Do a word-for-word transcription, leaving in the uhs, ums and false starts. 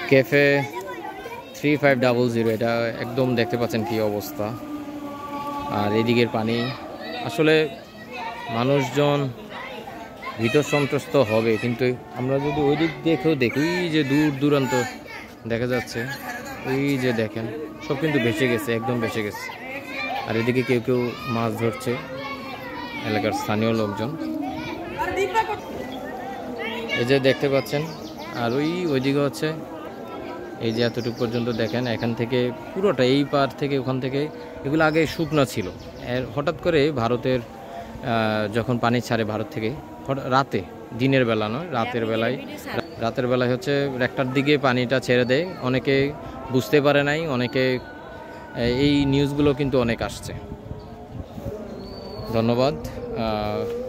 Cafe three five double zero, এটা একদম দেখতে পাচ্ছেন কি অবস্থা। আর এদিকের পানি আসলে মানুষজন ভিতর সন্ত্রস্ত হবে, কিন্তু আমরা যদি ওই দিক দেখেও দেখি, ওই যে দূর দূরান্ত দেখা যাচ্ছে, ওই যে দেখেন সব কিন্তু ভেসে গেছে, একদম ভেসে গেছে। আর এদিকে কেউ কেউ মাছ ধরছে, এলাকার স্থানীয় লোকজন, এই যে দেখতে পাচ্ছেন। আর ওই ওইদিকে হচ্ছে এই যে এতটুকু পর্যন্ত দেখেন, এখান থেকে পুরোটা এই পার থেকে ওখান থেকে এগুলো আগে শুকনা ছিল। এর হঠাৎ করে ভারতের যখন পানি ছাড়ে ভারত থেকে রাতে, দিনের বেলা নয়, রাতের বেলায় রাতের বেলায় হচ্ছে একটার দিকে পানিটা ছেড়ে দেয়। অনেকে বুঝতে পারে নাই, অনেকে এই নিউজগুলো কিন্তু অনেক আসছে। ধন্যবাদ।